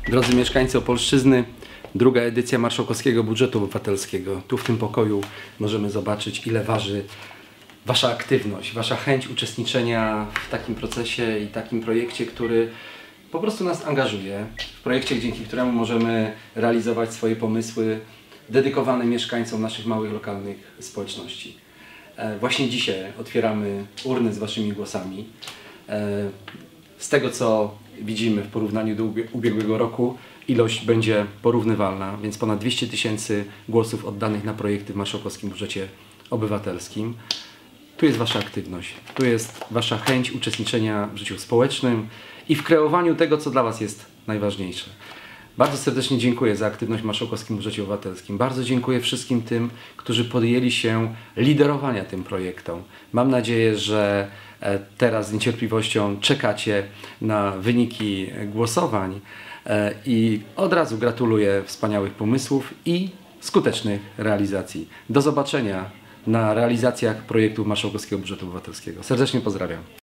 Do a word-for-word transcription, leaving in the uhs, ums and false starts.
Drodzy mieszkańcy Opolszczyzny, druga edycja Marszałkowskiego Budżetu Obywatelskiego. Tu w tym pokoju możemy zobaczyć, ile waży Wasza aktywność, Wasza chęć uczestniczenia w takim procesie i takim projekcie, który po prostu nas angażuje. W projekcie, dzięki któremu możemy realizować swoje pomysły dedykowane mieszkańcom naszych małych, lokalnych społeczności. Właśnie dzisiaj otwieramy urny z Waszymi głosami. Z tego, co widzimy w porównaniu do ubiegłego roku, ilość będzie porównywalna, więc ponad dwieście tysięcy głosów oddanych na projekty w Marszałkowskim Budżecie Obywatelskim. Tu jest Wasza aktywność, tu jest Wasza chęć uczestniczenia w życiu społecznym i w kreowaniu tego, co dla Was jest najważniejsze. Bardzo serdecznie dziękuję za aktywność w Marszałkowskim Budżecie Obywatelskim. Bardzo dziękuję wszystkim tym, którzy podjęli się liderowania tym projektom. Mam nadzieję, że teraz z niecierpliwością czekacie na wyniki głosowań i od razu gratuluję wspaniałych pomysłów i skutecznych realizacji. Do zobaczenia na realizacjach projektów Marszałkowskiego Budżetu Obywatelskiego. Serdecznie pozdrawiam.